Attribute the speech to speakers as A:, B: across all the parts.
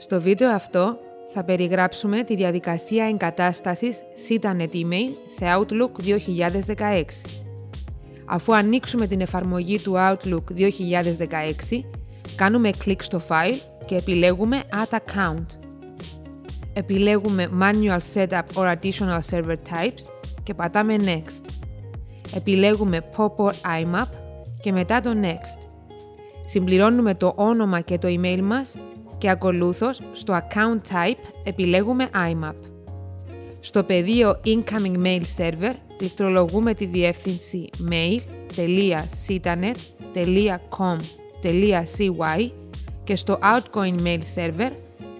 A: Στο βίντεο αυτό θα περιγράψουμε τη διαδικασία εγκατάστασης Citanet Email σε Outlook 2016. Αφού ανοίξουμε την εφαρμογή του Outlook 2016, κάνουμε κλικ στο file και επιλέγουμε Add Account. Επιλέγουμε Manual Setup or Additional Server Types και πατάμε Next. Επιλέγουμε Pop or IMAP και μετά το Next. Συμπληρώνουμε το όνομα και το email μας και ακολούθως στο Account Type επιλέγουμε IMAP. Στο πεδίο Incoming Mail Server πληκτρολογούμε τη διεύθυνση mail.citanet.com.cy και στο Outgoing Mail Server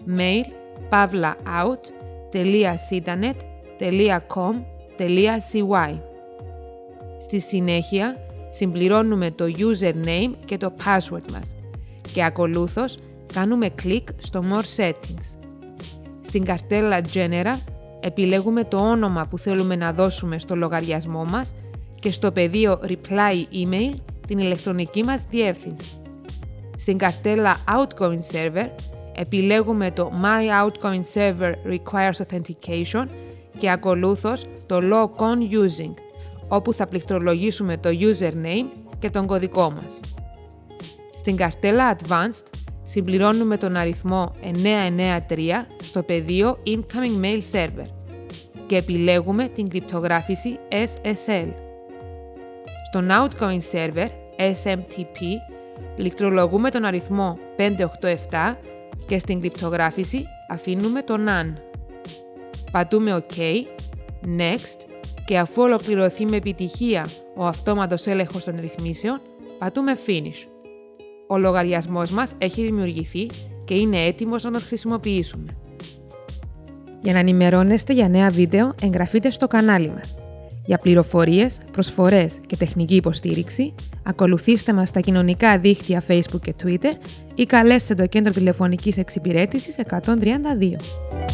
A: mail.out.citanet.com.cy. Στη συνέχεια συμπληρώνουμε το username και το password μας και ακολούθως κάνουμε κλικ στο More Settings. Στην καρτέλα General επιλέγουμε το όνομα που θέλουμε να δώσουμε στο λογαριασμό μας και στο πεδίο Reply Email την ηλεκτρονική μας διεύθυνση. Στην καρτέλα Outgoing Server επιλέγουμε το My Outgoing Server Requires Authentication και ακολούθως το Log On Using, όπου θα πληκτρολογήσουμε το username και τον κωδικό μας. Στην καρτέλα Advanced συμπληρώνουμε τον αριθμό 993 στο πεδίο Incoming Mail Server και επιλέγουμε την κρυπτογράφηση SSL. Στον Outgoing Server SMTP πληκτρολογούμε τον αριθμό 587 και στην κρυπτογράφηση αφήνουμε το None. Πατούμε OK, Next και αφού ολοκληρωθεί με επιτυχία ο αυτόματος έλεγχος των ρυθμίσεων, πατούμε Finish. Ο λογαριασμός μας έχει δημιουργηθεί και είναι έτοιμος να τον χρησιμοποιήσουμε. Για να ενημερώνεστε για νέα βίντεο, εγγραφείτε στο κανάλι μας. Για πληροφορίες, προσφορές και τεχνική υποστήριξη, ακολουθήστε μας στα κοινωνικά δίκτυα Facebook και Twitter ή καλέστε το κέντρο τηλεφωνικής εξυπηρέτησης 132.